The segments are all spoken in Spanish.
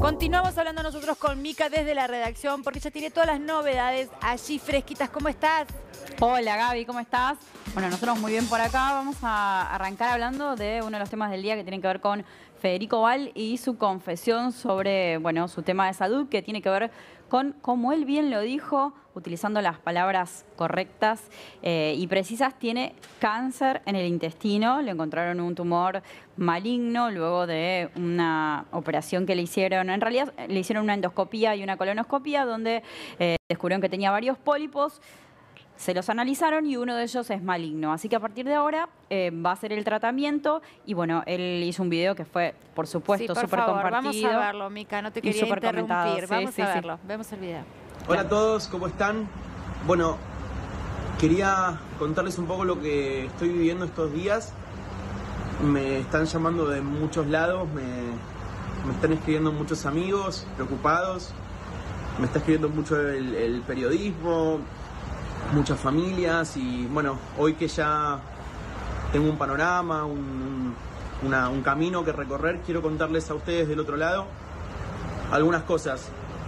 Continuamos hablando nosotros con Mica desde la redacción porque ella tiene todas las novedades allí fresquitas. ¿Cómo estás? Hola Gaby, ¿cómo estás? Bueno, nosotros muy bien por acá. Vamos a arrancar hablando de uno de los temas del día que tienen que ver con Federico Val y su confesión sobre, bueno, su tema de salud, que tiene que ver con, como él bien lo dijo, utilizando las palabras correctas y precisas, tiene cáncer en el intestino. Le encontraron un tumor maligno luego de una operación que le hicieron. En realidad le hicieron una endoscopía y una colonoscopía donde descubrieron que tenía varios pólipos. Se los analizaron y uno de ellos es maligno. Así que a partir de ahora va a ser el tratamiento. Y bueno, él hizo un video que fue, por supuesto, súper compartido. Vamos a verlo, Mica, no te quería interrumpir. Vamos a verlo, vemos el video. Hola a todos, ¿cómo están? Bueno, quería contarles un poco lo que estoy viviendo estos días. Me están llamando de muchos lados, me están escribiendo muchos amigos preocupados. Me está escribiendo mucho el periodismo, muchas familias, y bueno, hoy que ya tengo un panorama, un camino que recorrer, quiero contarles a ustedes del otro lado algunas cosas.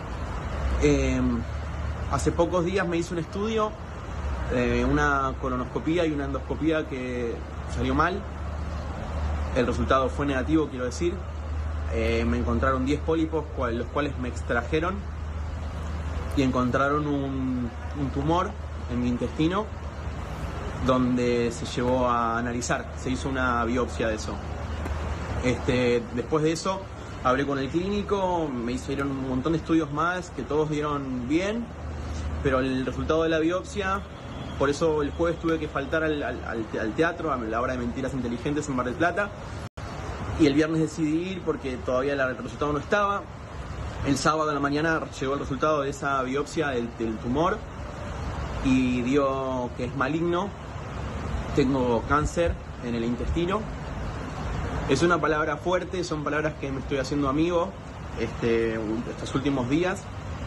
Hace pocos días me hice un estudio, una colonoscopía y una endoscopía que salió mal. El resultado fue negativo, quiero decir. Me encontraron 10 pólipos, los cuales me extrajeron, y encontraron un tumor en mi intestino, donde se llevó a analizar, se hizo una biopsia de eso. Después de eso hablé con el clínico, me hicieron un montón de estudios más que todos dieron bien, pero el resultado de la biopsia, por eso el jueves tuve que faltar al teatro, a la hora de Mentiras Inteligentes en Mar del Plata, y el viernes decidí ir porque todavía el resultado no estaba. El sábado a la mañana llegó el resultado de esa biopsia del tumor y dio que es maligno. Tengo cáncer en el intestino. Es una palabra fuerte, son palabras que me estoy haciendo amigo estos últimos días.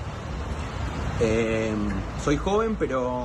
Soy joven, pero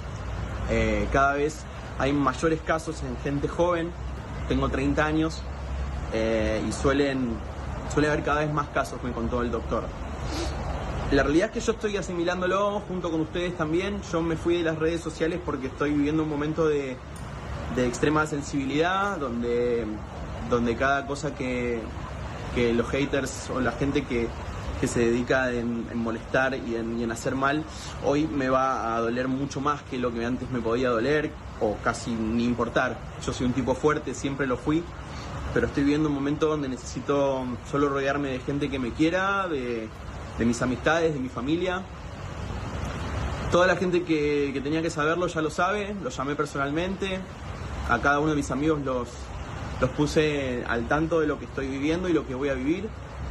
cada vez hay mayores casos en gente joven. Tengo 30 años y suele haber cada vez más casos, me contó el doctor. La realidad es que yo estoy asimilándolo junto con ustedes también. Yo me fui de las redes sociales porque estoy viviendo un momento de extrema sensibilidad, donde cada cosa que los haters o la gente que se dedica en molestar y en hacer mal, hoy me va a doler mucho más que lo que antes me podía doler o casi ni importar. Yo soy un tipo fuerte, siempre lo fui, pero estoy viviendo un momento donde necesito solo rodearme de gente que me quiera, de mis amistades, de mi familia. Toda la gente que tenía que saberlo ya lo sabe, los llamé personalmente. A cada uno de mis amigos los puse al tanto de lo que estoy viviendo y lo que voy a vivir.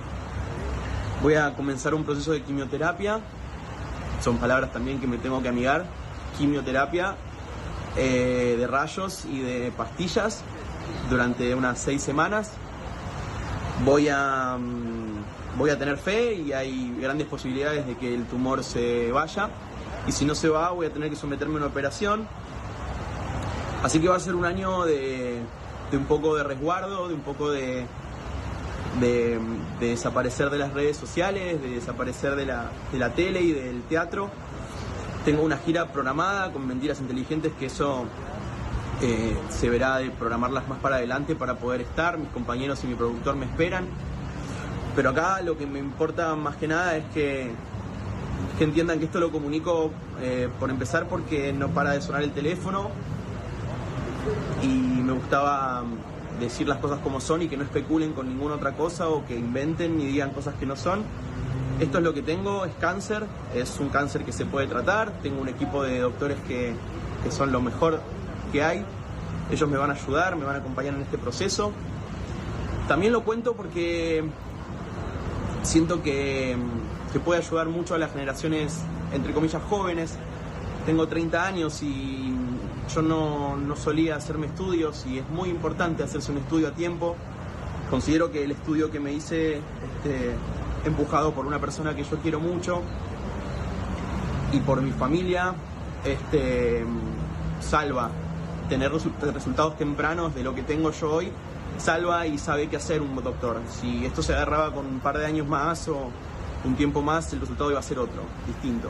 Voy a comenzar un proceso de quimioterapia. Son palabras también que me tengo que amigar. Quimioterapia de rayos y de pastillas durante unas 6 semanas. Voy a tener fe y hay grandes posibilidades de que el tumor se vaya, y si no se va voy a tener que someterme a una operación. Así que va a ser un año de un poco de resguardo, de un poco de desaparecer de las redes sociales, de desaparecer de la tele y del teatro. Tengo una gira programada con Mentiras Inteligentes, que eso se verá de programarlas más para adelante para poder estar. Mis compañeros y mi productor me esperan. Pero acá lo que me importa más que nada es que entiendan que esto lo comunico por empezar porque no para de sonar el teléfono y me gustaba decir las cosas como son y que no especulen con ninguna otra cosa o que inventen ni digan cosas que no son. Esto es lo que tengo, es cáncer, es un cáncer que se puede tratar. Tengo un equipo de doctores que son lo mejor que hay. Ellos me van a ayudar, me van a acompañar en este proceso. También lo cuento porque siento que puede ayudar mucho a las generaciones, entre comillas, jóvenes. Tengo 30 años y yo no solía hacerme estudios, y es muy importante hacerse un estudio a tiempo. Considero que el estudio que me hice, empujado por una persona que yo quiero mucho y por mi familia, salva tener resultados tempranos de lo que tengo yo hoy salva y sabe qué hacer un doctor. Si esto se agarraba con un par de años más o un tiempo más, el resultado iba a ser otro, distinto.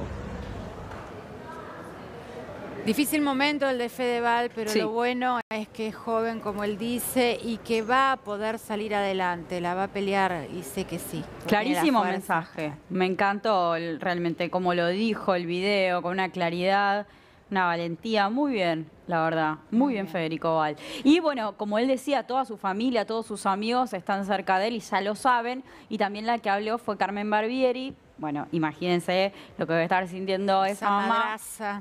Difícil momento el de Fedeval, pero Sí. lo bueno es que es joven, como él dice, y que va a poder salir adelante, la va a pelear y sé que sí. Clarísimo tiene la fuerza. mensaje. Me encantó realmente cómo lo dijo el video, con una claridad, una valentía. Muy bien, la verdad. Muy bien, Federico Val. Y bueno, como él decía, toda su familia, todos sus amigos están cerca de él y ya lo saben. Y también la que habló fue Carmen Barbieri. Bueno, imagínense lo que debe estar sintiendo esa mamá. madraza.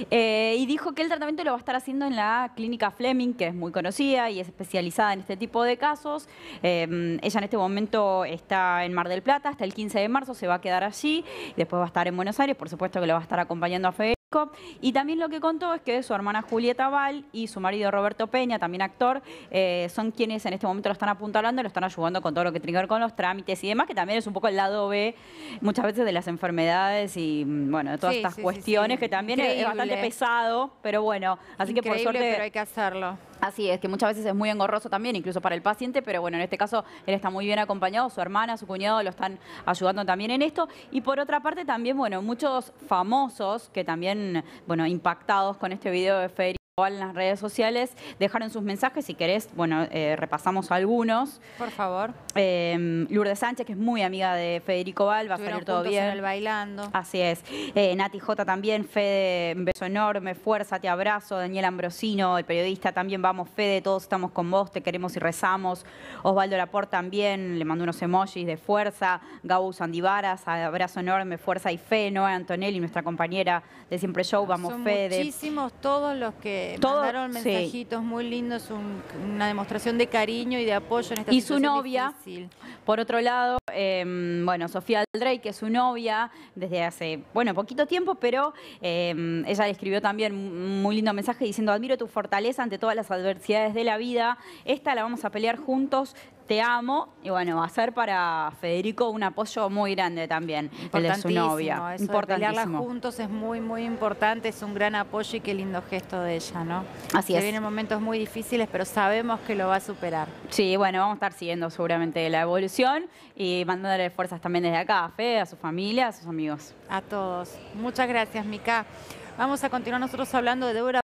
Y dijo que el tratamiento lo va a estar haciendo en la clínica Fleming, que es muy conocida y es especializada en este tipo de casos. Ella en este momento está en Mar del Plata, hasta el 15 de marzo se va a quedar allí. Después va a estar en Buenos Aires, por supuesto que lo va a estar acompañando a Federico. Y también lo que contó es que su hermana Julieta Val y su marido Roberto Peña, también actor, son quienes en este momento lo están apuntalando, lo están ayudando con todo lo que tiene que ver con los trámites y demás, que también es un poco el lado B muchas veces de las enfermedades y bueno, de todas Sí, estas sí, sí, cuestiones sí. que también es Increíble. bastante pesado, pero bueno, así que por Increíble, suerte... pero hay que hacerlo. Así es, que muchas veces es muy engorroso también, incluso para el paciente, pero bueno, en este caso él está muy bien acompañado, su hermana, su cuñado lo están ayudando también en esto. Y por otra parte también, bueno, muchos famosos que también, bueno, impactados con este video de Federico Val en las redes sociales, dejaron sus mensajes. Si querés, bueno, repasamos algunos. Por favor. Lourdes Sánchez, que es muy amiga de Federico Val, va a Estuvieron salir todo juntos bien. en el bailando. Así es. Nati J también, Fede, un beso enorme, fuerza, te abrazo. Daniel Ambrosino, el periodista, también vamos, Fede, todos estamos con vos, te queremos y rezamos. Osvaldo Laporte también, le mandó unos emojis de fuerza. Gabo Sandivaras, abrazo enorme, fuerza y fe. Noé Antonelli, nuestra compañera de Siempre Show, vamos, Son Fede. muchísimos todos los que Todo, mandaron sí. mensajitos muy lindos, una demostración de cariño y de apoyo en esta Y su situación novia, difícil. por otro lado, bueno, Sofía Aldrey, que es su novia desde hace, bueno, poquito tiempo, pero ella le escribió también un muy lindo mensaje diciendo: admiro tu fortaleza ante todas las adversidades de la vida, esta la vamos a pelear juntos, te amo. Y bueno, va a ser para Federico un apoyo muy grande también, el de su novia. Eso de pelearla juntos es muy, muy importante, es un gran apoyo y qué lindo gesto de ella, ¿no? Así Se es. vienen momentos muy difíciles, pero sabemos que lo va a superar. Sí, bueno, vamos a estar siguiendo seguramente la evolución y mandándole fuerzas también desde acá a Fede, a su familia, a sus amigos. A todos. Muchas gracias, Mica. Vamos a continuar nosotros hablando de Débora